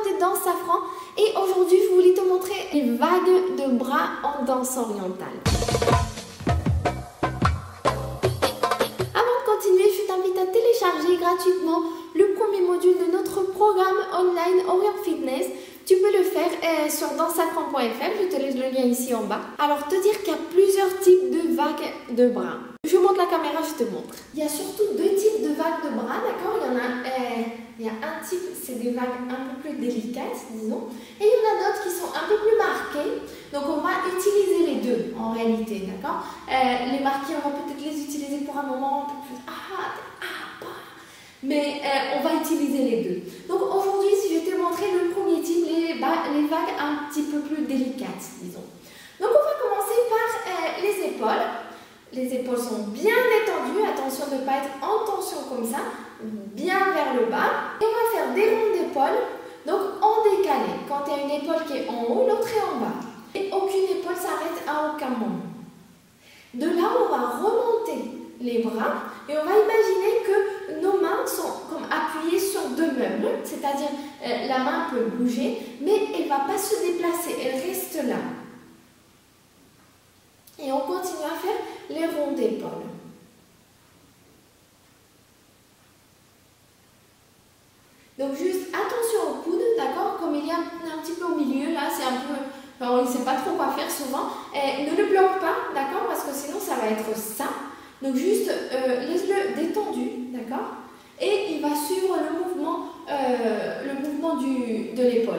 de Danse Safran et aujourd'hui je voulais te montrer les vagues de bras en danse orientale. Avant de continuer, je t'invite à télécharger gratuitement le premier module de notre programme online Orient Fitness. Tu peux le faire sur dansesafran.fr, je te laisse le lien ici en bas. Alors te dire qu'il y a plusieurs types de vagues de bras. Je montre la caméra, je te montre. Il y a surtout deux types de vagues de bras, d'accord? Il y a un type, c'est des vagues un peu plus délicates, disons. Et il y en a d'autres qui sont un peu plus marquées. Donc on va utiliser les deux en réalité, d'accord? Les marquées, on va peut-être les utiliser pour un moment un peu plus... Mais on va utiliser les deux. Donc aujourd'hui, si je vais te montrer le premier type, les vagues un petit peu plus délicates, disons. Donc on va commencer par les épaules. Les épaules sont bien détendues, attention de ne pas être en tension comme ça, bien vers le bas. Et on va faire des rondes d'épaules, donc en décalé. Quand il y a une épaule qui est en haut, l'autre est en bas. Et aucune épaule s'arrête à aucun moment. De là, on va remonter les bras et on va imaginer que nos mains sont comme appuyées sur deux meubles, c'est-à-dire la main peut bouger, mais elle ne va pas se déplacer, elle reste là. Et on continue à faire les ronds d'épaules. Donc juste attention au coude, d'accord? Comme il y a un petit peu au milieu, là c'est un peu... on ne sait pas trop quoi faire souvent. Et ne le bloque pas, d'accord? Parce que sinon ça va être ça. Donc juste laisse-le détendu, d'accord? Et il va suivre le mouvement de l'épaule.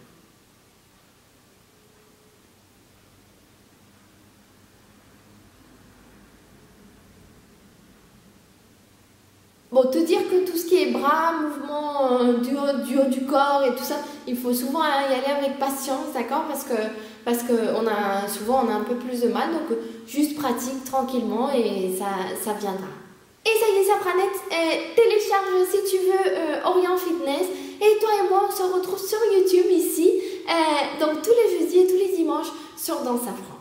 Bon, te dire que tout ce qui est bras, mouvement du haut du corps et tout ça, il faut souvent y aller avec patience, d'accord? Parce que souvent on a un peu plus de mal, donc juste pratique tranquillement et ça viendra. Et ça y est, ça net, télécharge si tu veux Orient Fitness. Et toi et moi, on se retrouve sur YouTube ici, donc tous les jeudis et tous les dimanches sur Danse Safran.